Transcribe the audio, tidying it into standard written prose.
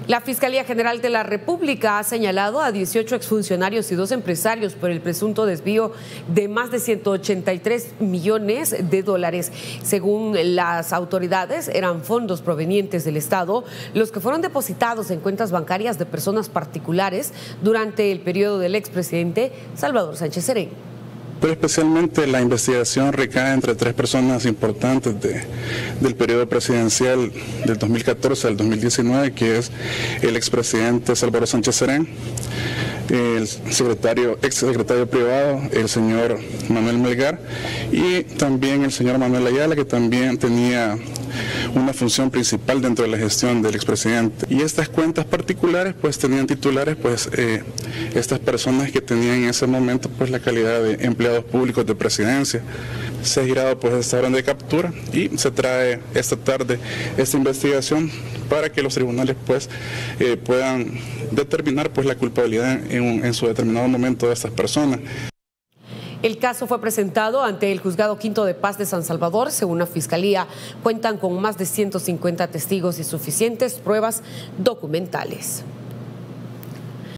La Fiscalía General de la República ha señalado a 18 exfuncionarios y 2 empresarios por el presunto desvío de más de 183 millones de dólares. Según las autoridades, eran fondos provenientes del Estado los que fueron depositados en cuentas bancarias de personas particulares durante el periodo del expresidente Salvador Sánchez Serén. Pero especialmente la investigación recae entre 3 personas importantes del periodo presidencial del 2014 al 2019, que es el expresidente Salvador Sánchez Serén, el exsecretario privado, el señor Manuel Melgar, y también el señor Manuel Ayala, que también tenía una función principal dentro de la gestión del expresidente. Y estas cuentas particulares pues tenían titulares estas personas que tenían en ese momento pues la calidad de empleados públicos de presidencia. Se ha girado pues esta orden de captura y se trae esta tarde esta investigación para que los tribunales pues puedan determinar pues la culpabilidad en su determinado momento de estas personas. El caso fue presentado ante el Juzgado Quinto de Paz de San Salvador. Según la Fiscalía, cuentan con más de 150 testigos y suficientes pruebas documentales.